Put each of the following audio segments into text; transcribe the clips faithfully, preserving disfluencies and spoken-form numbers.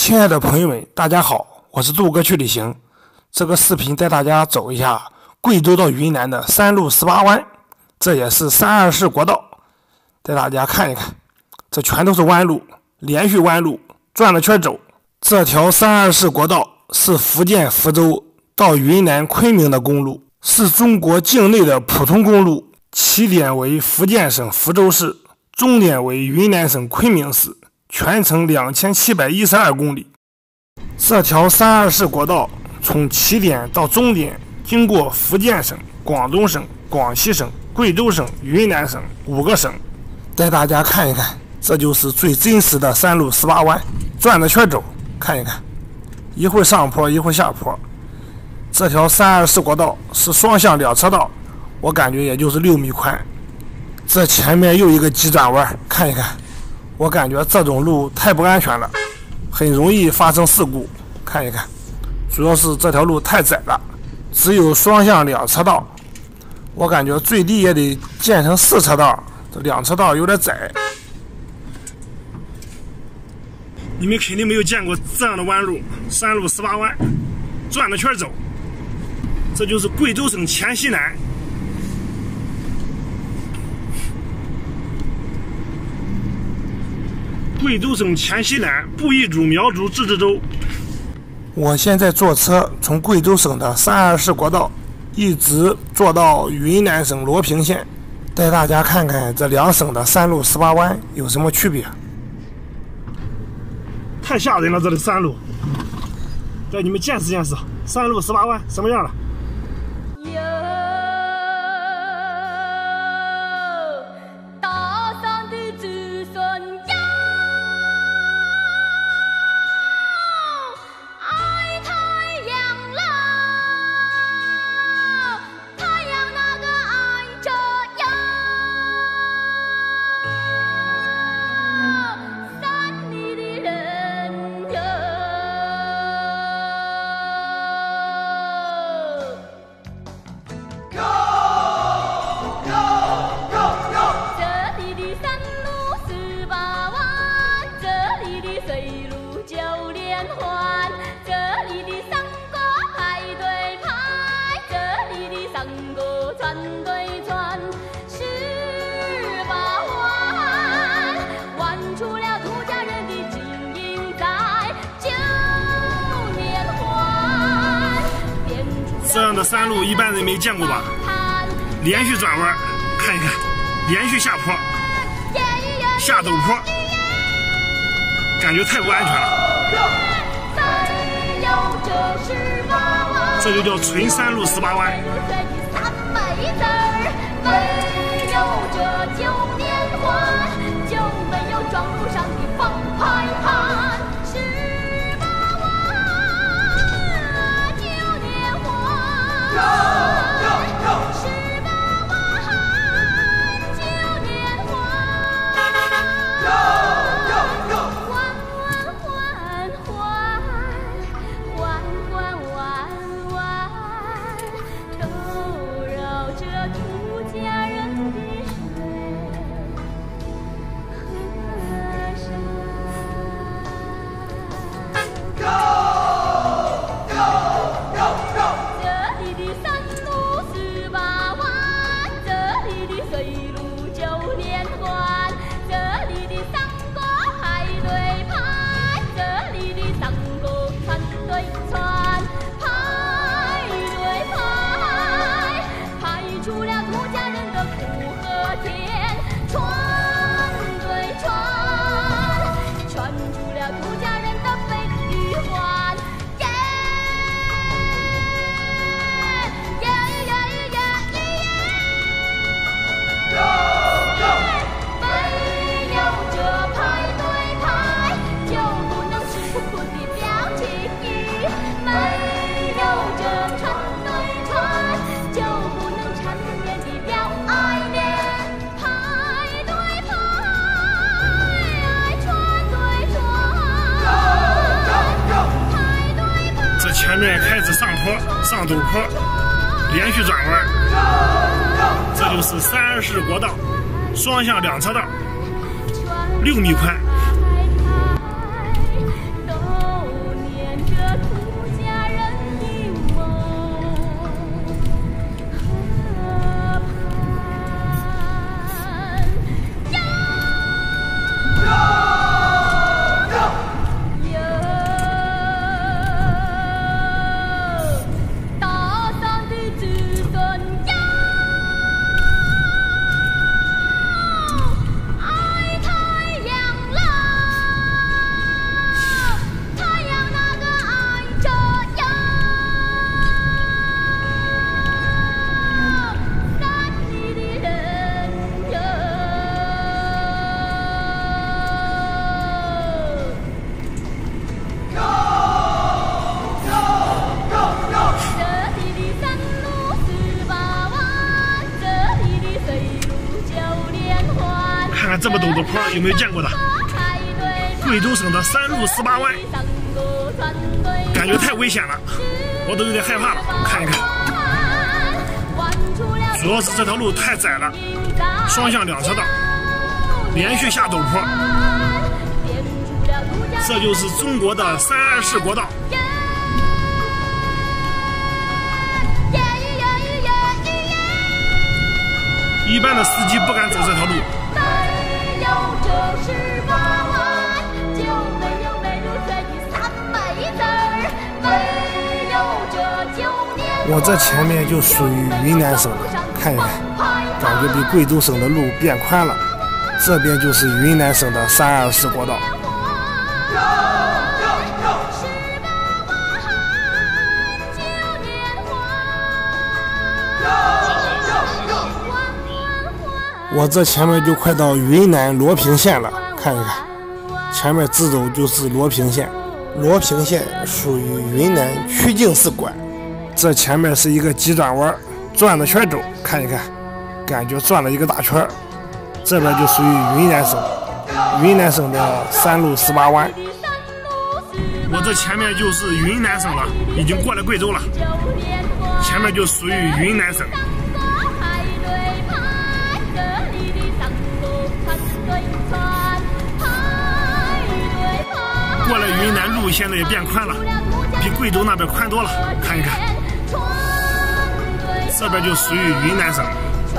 亲爱的朋友们，大家好，我是杜哥去旅行。这个视频带大家走一下贵州到云南的三路十八弯，这也是三二市国道，带大家看一看。这全都是弯路，连续弯路，转了圈走。这条三二市国道是福建福州到云南昆明的公路，是中国境内的普通公路，起点为福建省福州市，终点为云南省昆明市。全程两千七百一十二公里。这条三二市国道从起点到终点经过福建省、广东省、广西省、贵州省、云南省五个省，带大家看一看，这就是最真实的三路十八弯，转着圈走，看一看，一会儿上坡一会儿下坡。这条三二市国道是双向两车道，我感觉也就是六米宽。这前面又一个急转弯，看一看，我感觉这种路太不安全了，很容易发生事故。看一看，主要是这条路太窄了，只有双向两车道，我感觉最低也得建成四车道，这两车道有点窄。你们肯定没有见过这样的弯路，三路十八弯，转着圈走。这就是贵州省黔西南。贵州省黔西南布依族苗族自治州。我现在坐车从贵州省的三二市国道一直坐到云南省罗平县，带大家看看这两省的三路十八弯有什么区别。太吓人了，这里山路，带你们见识见识三路十八弯什么样了。这样的山路一般人没见过吧？连续转弯，看一看，连续下坡，下陡坡，感觉太不安全了。这就叫纯山路十八弯。前面开始上坡、上陡坡，连续转弯，这就是三二市国道，双向两车道，六米宽。 这么陡的坡有没有见过的？贵州省的三路十八弯，感觉太危险了，我都有点害怕了。看一看，主要是这条路太窄了，双向两车道，连续下陡坡。这就是中国的三二式国道。一般的司机不敢走这条路。我这前面就属于云南省了，看一看，感觉比贵州省的路变宽了。这边就是云南省的三二式国道。我这前面就快到云南罗平县了，看一看，前面直走就是罗平县。罗平县属于云南曲靖市管。这前面是一个急转弯，转着圈走，看一看，感觉转了一个大圈。这边就属于云南省，云南省的三路十八弯。我这前面就是云南省了，已经过了贵州了，前面就属于云南省。过了云南路现在也变宽了，比贵州那边宽多了，看一看。这边就属于云南省。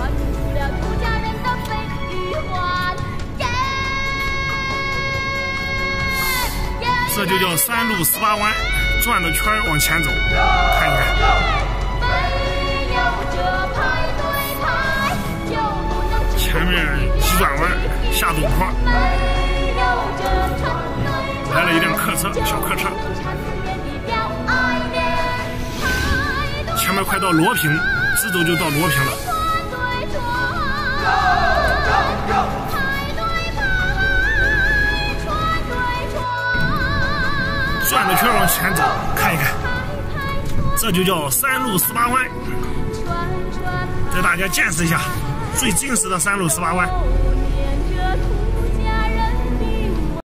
这就叫三路十八弯，转着圈往前走，看一看。前面急转弯，下陡坡，来了一辆客车，小客车。前面快到罗平，直走就到罗平了。转着圈往前走，看一看，这就叫三路十八弯。带大家见识一下最真实的三路十八弯。